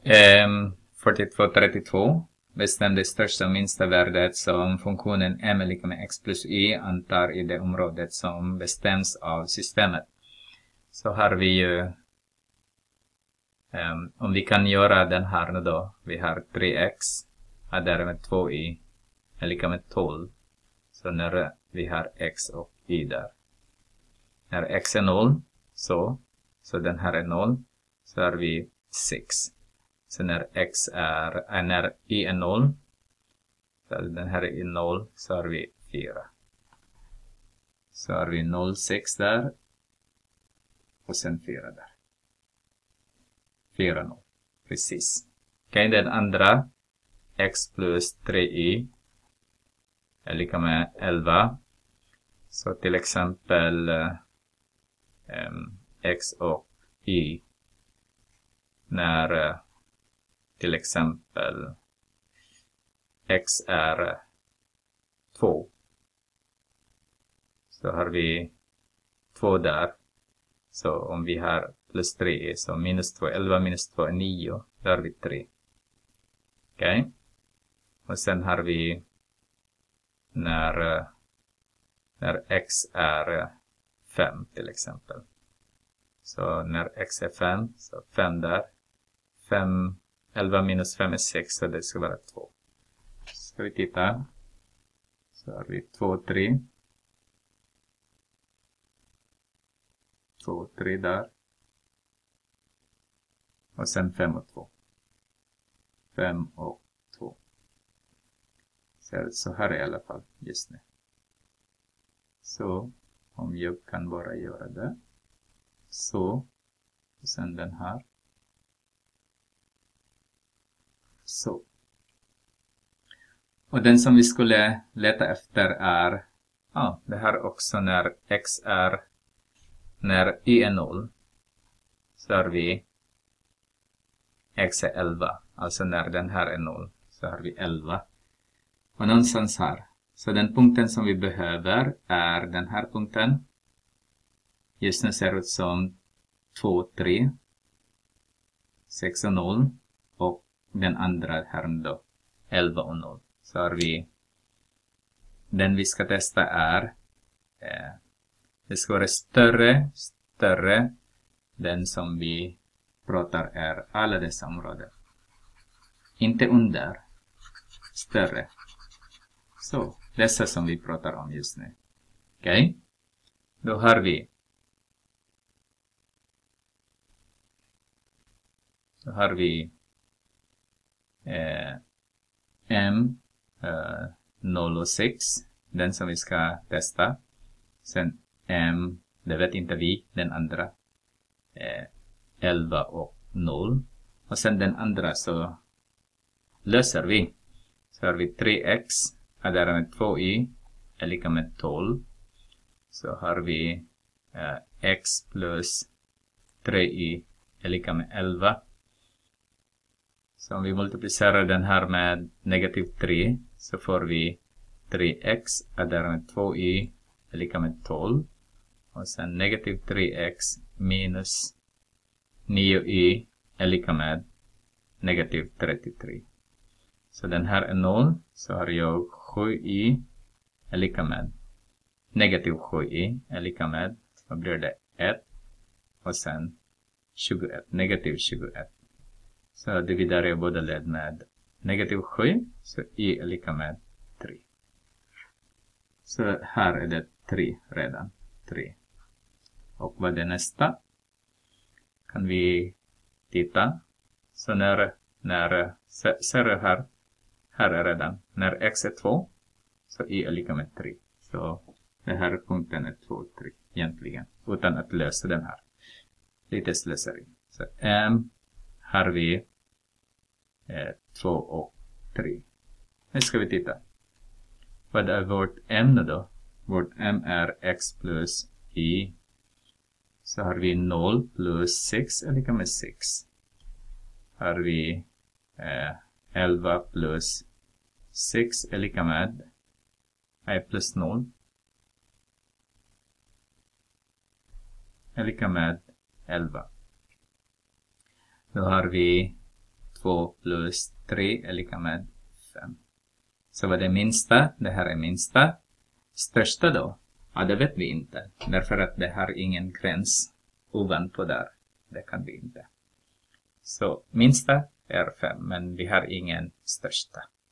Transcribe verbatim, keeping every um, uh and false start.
Um, fyrtiotvå trettiotvå. Bestäm det största och minsta värdet som funktionen m är lika med x plus y antar i det området som bestäms av systemet. Så har vi ju, um, om vi kan göra den här nu då, vi har tre x, och därmed två y är lika med tolv. Så när vi har x och y där. När x är noll, så, så den här är noll, så har vi sex. Så när x är, äh, när y är noll, så den här är noll, så har vi fyra. Så har vi noll, sex där, och sen fyra där. fyra, noll. Precis. Okej, okay, den andra, x plus tre y är lika med elva. Så till exempel um, x och y när uh, till exempel x är två. Så har vi två där. Så om vi har plus tre, så minus två, elva minus två är nio. Då har vi tre. Okej. Okay. Och sen har vi när, när x är fem till exempel. Så när x är fem, så fem där. fem, elva minus fem är sex, så det ska vara två. Ska vi titta. Så har vi två, tre. två, tre där. Och sen fem och två. fem och två. Så, så här är i alla fall just nu. Så om jag kan bara göra det. Så. Och sen den här. Så. Och den som vi skulle leta efter är, ja, det här också när x är, när y är noll, så har vi x är elva. Alltså när den här är noll, så har vi elva. Och någonstans här. Så den punkten som vi behöver är den här punkten. Just nu ser det ut som två, tre, sex och noll. Och den andra här då, elva och noll. Så har vi, den vi ska testa är, eh, det ska vara större, större. Den som vi pratar är alla dessa områden. Inte under, större. Så, dessa som vi pratar om just nu. Okej? Okay? Då har vi, då har vi eh, m eh, noll och sex, den som vi ska testa. Sen m, det vet inte vi, den andra eh, elva och noll. Och sen den andra så löser vi. Så har vi tre x, och där med två y är lika med tolv. Så har vi eh, x plus tre y är lika med elva. Så om vi multiplicerar den här med negativ tre, så får vi tre x, och där med två y är lika med tolv. Och sen negativ tre x minus nio y är lika med negativ trettiotre. Så den här är noll, så har jag sju y är lika med negativ sju y är lika med, så blir det ett. Och sen tjugoett, negativ tjugoett. Så dividerar jag båda led med negativ sju, så y är lika med tre. Så här är det tre redan. tre. Och vad är nästa? Kan vi titta. Så när, när ser du här, här är redan, när x är två, så y är lika med tre. Så den här punkten är två och tre egentligen, utan att lösa den här. Lite slöseri. Så m har vi eh, två och tre. Nu ska vi titta. Vad är vårt m då? Vårt m är x plus y. Så har vi noll plus sex är lika med sex. Har vi eh, elva plus sex är lika med är plus noll. Är lika med elva. Då har vi två plus tre är lika med fem. Så vad är minsta? Det här är minsta. Största då? Ja, det vet vi inte. Därför att det har ingen gräns ovanpå där. Det kan vi inte. Så minsta är fem, men vi har ingen största.